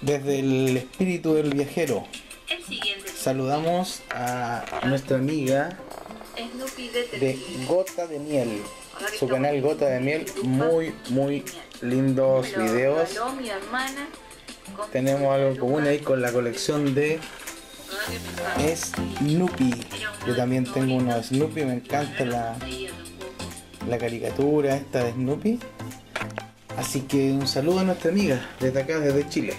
Desde el espíritu del viajero, saludamos a nuestra amiga de Gota de Miel, su canal Gota de Miel, muy lindos videos. Tenemos algo en común ahí con la colección de Snoopy. Yo también tengo uno de Snoopy, me encanta la caricatura esta de Snoopy. Así que un saludo a nuestra amiga desde acá, desde Chile.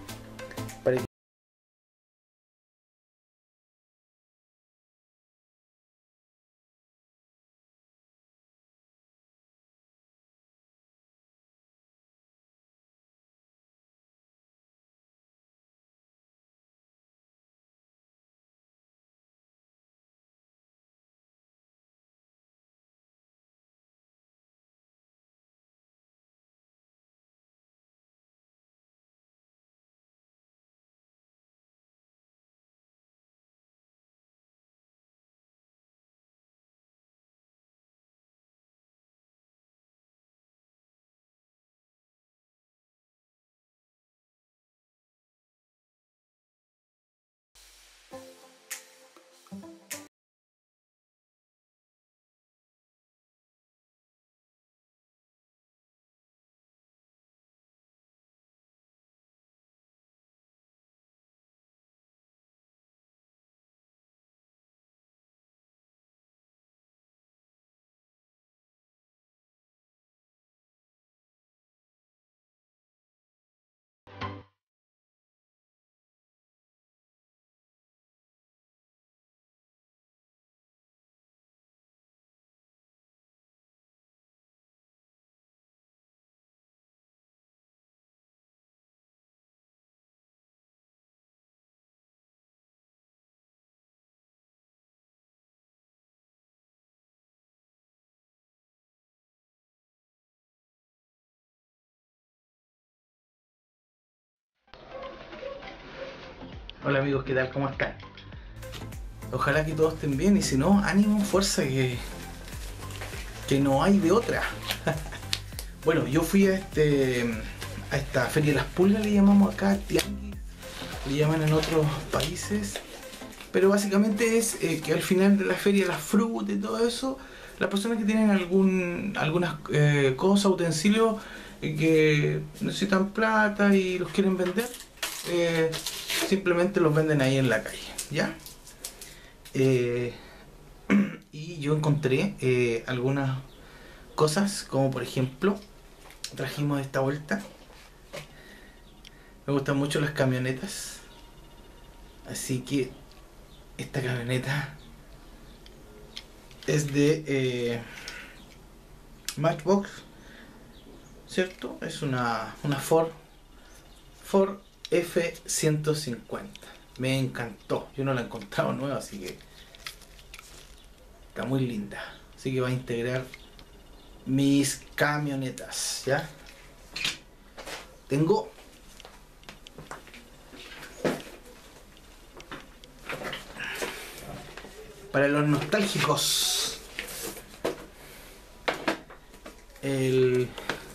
Hola amigos, ¿qué tal? ¿Cómo están? Ojalá que todos estén bien y si no, ánimo, fuerza, que no hay de otra. Bueno, yo fui a esta Feria de las Pulgas, le llamamos acá, Tianguis, le llaman en otros países, pero básicamente es que al final de la feria, las frutas y todo eso, las personas que tienen algunas cosas, utensilios que necesitan plata y los quieren vender, simplemente los venden ahí en la calle, ¿ya? Y yo encontré algunas cosas, como por ejemplo, trajimos esta vuelta. Me gustan mucho las camionetas, así que esta camioneta es de Matchbox, ¿cierto? Es una Ford F-150. Me encantó, yo no la he encontrado nueva, así que está muy linda. Así que va a integrar mis camionetas, ¿ya? Tengo para los nostálgicos el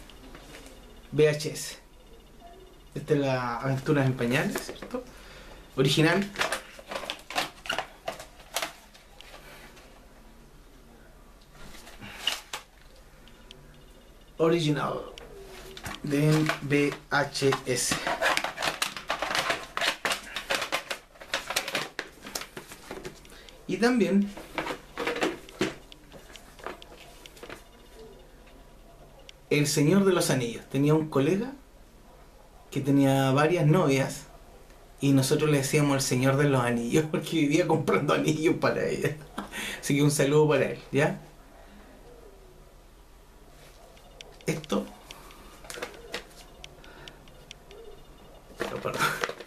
VHS. Esta es la Aventuras en Pañales, ¿cierto? Original. Original de VHS. Y también El Señor de los Anillos. Tenía un colega que tenía varias novias y nosotros le decíamos El Señor de los Anillos porque vivía comprando anillos para ella. Así que un saludo para él, ¿ya? Esto, perdón.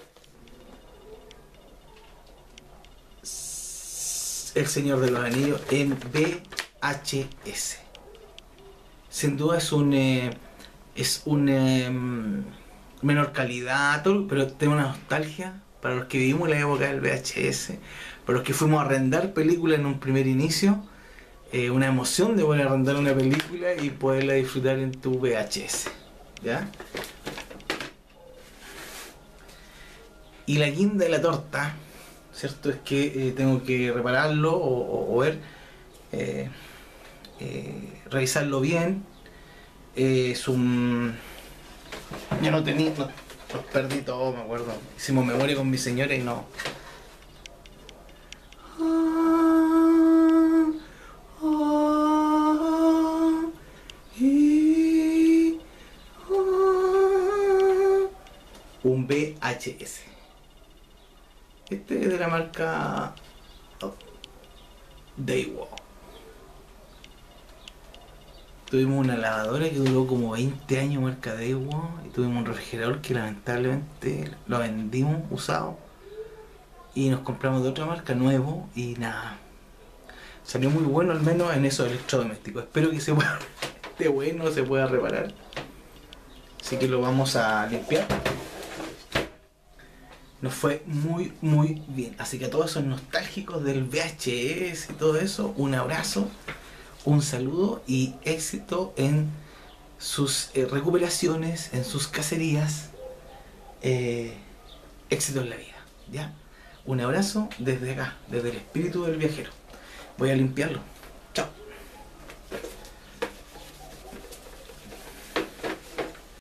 El Señor de los Anillos en VHS. Sin duda es un menor calidad, pero tiene una nostalgia para los que vivimos la época del VHS, para los que fuimos a arrendar películas en un primer inicio. Una emoción de poder arrendar una película y poderla disfrutar en tu VHS, ¿ya? Y la guinda de la torta, ¿cierto? Es que tengo que repararlo o ver, eh, revisarlo bien. Es un... Yo no tenía... No, los perdí todos, me acuerdo. Hicimos memoria con mi señora y no... Un VHS. Este es de la marca Daewoo. Tuvimos una lavadora que duró como 20 años, marca Daewoo, y tuvimos un refrigerador que lamentablemente lo vendimos usado y nos compramos de otra marca nuevo y nada. Salió muy bueno, al menos en esos electrodomésticos. Espero que se pueda, esté bueno, se pueda reparar. Así que lo vamos a limpiar. Nos fue muy bien. Así que a todos esos nostálgicos del VHS y todo eso, un abrazo, un saludo y éxito en sus recuperaciones, en sus cacerías. Éxito en la vida, ¿ya? Un abrazo desde acá, desde el espíritu del viajero. Voy a limpiarlo.